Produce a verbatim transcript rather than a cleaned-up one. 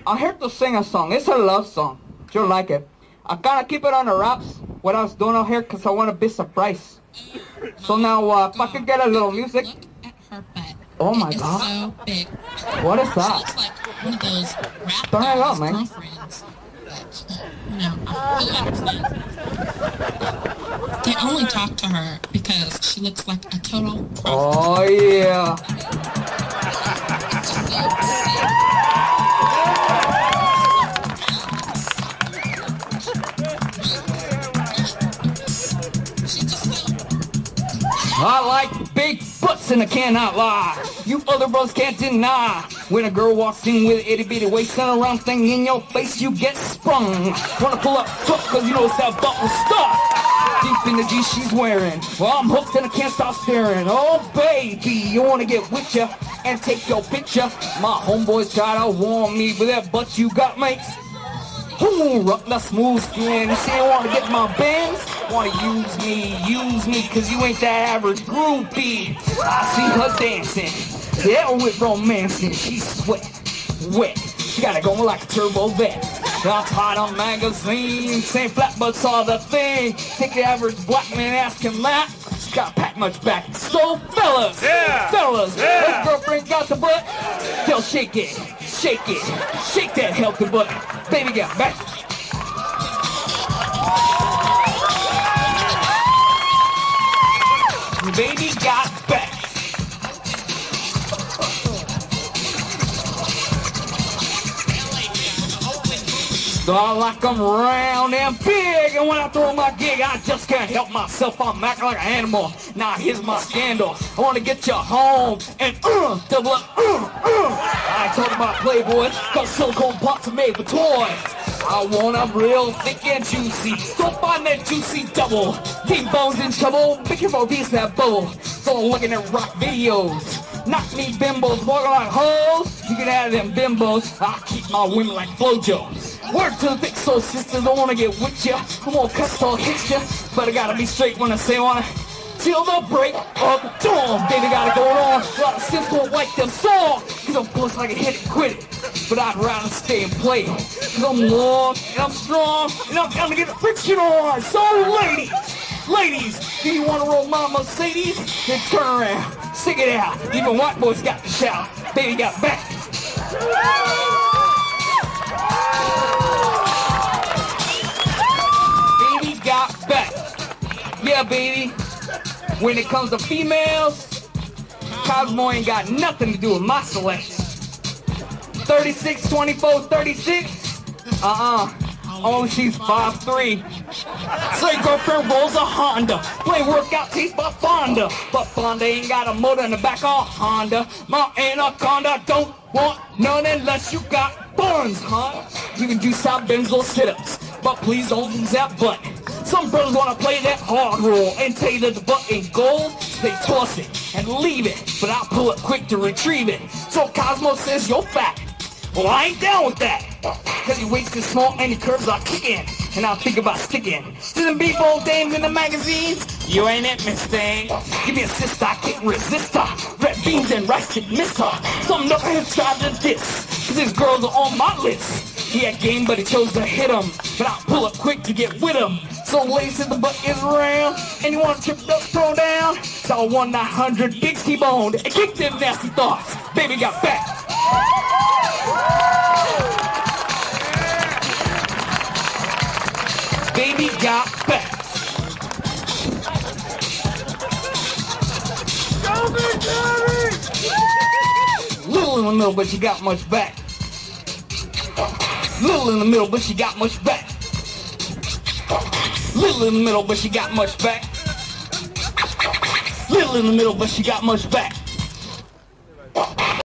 I'm here to sing a song. It's a love song. You'll like it. I gotta keep it on the wraps, what I was doing out here, because I want to be surprised. So now, uh, if I could get a little music. Oh my God. So big. What is that? She looks like one of those rap Turn it up, man. girlfriends. You know, who understands? They only talk to her because she looks like a total Oh yeah. I like big butts and I cannot lie. You other bros can't deny. When a girl walks in with an itty bitty waist and a round thing in your face, you get sprung. Wanna pull up tough cause you know it's that butt will stop. Deep in the G she's wearing. Well, I'm hooked and I can't stop staring. Oh baby, you wanna get with ya and take your picture. My homeboys try to warn me, but that butt you got, mate. Ooh, rock that smooth skin. You say you wanna get my bands? Wanna use me, use me, cause you ain't that average groupie. I see her dancing, yeah, with romancing. She's sweat, wet, she got it going like a turbo vet. I'm tied on magazines, saying flat butts are the thing. Take the average black man, ask him that. She got packed much back. So fellas, yeah. fellas, yeah. His girlfriend got the butt. They'll shake it, shake it, shake that healthy butt. Baby got back. Baby got back. So I like them round and big, and when I throw my gig, I just can't help myself. I'm acting like an animal. Now here's my scandal. I want to get you home and uh, double up. Uh, uh. I ain't talking about Playboy, cause silicone pots are made for toys. I want them real thick and juicy. Don't find that juicy double. King Bones in trouble. Be careful, piece that bubble. So I'm looking at rock videos. Knock me bimbos, walking like hoes. You can have them bimbos. I keep my women like blowjobs. Word to the thick soul sisters, I wanna get with ya. I'm gonna cuss or hit ya. But I gotta be straight when I say wanna. Till the break of dawn. Baby got it going on. A lot of sims don't like them songs. Cause I'm close like a hit it, quit it. But I'd rather stay and play. Cause I'm long and I'm strong and I'm gonna get the friction on. So ladies, ladies, do you wanna roll my Mercedes? Then turn around, stick it out. Even white boys got the shout. Baby got back. Baby got back. Yeah, baby. When it comes to females, Cosmo ain't got nothing to do with my selection. thirty-six, twenty-four, thirty-six? Uh-uh. Oh, she's five three. So your girlfriend rolls a Honda. Play workout teeth by Fonda. But Fonda ain't got a motor in the back of Honda. My Anaconda don't want none unless you got buns, huh? You can do South Benzo sit-ups, but please don't lose that butt. Some brothers want to play that hard roll and tell you that the butt ain't gold. They toss it and leave it, but I'll pull it quick to retrieve it. So Cosmo says you're fat. Well, I ain't down with that. Cause your waist is small and your curves are kicking. And I'll think about sticking to them b-ball dames in the magazines. You ain't it, Miss Thing. Give me a sister, I can't resist her. Red beans and rice could miss her. Some knuckleheads tried to diss, cause these girls are on my list. He had game, but he chose to hit him. But I'll pull up quick to get with him. So ladies, if the butt is round and you want to trip up, throw down, dial one nine hundred Big T-Bone and kick them nasty thoughts. Baby got back. Baby got back. Little in the middle, but she got much back. Little in the middle, but she got much back. Little in the middle, but she got much back. Little in the middle, but she got much back.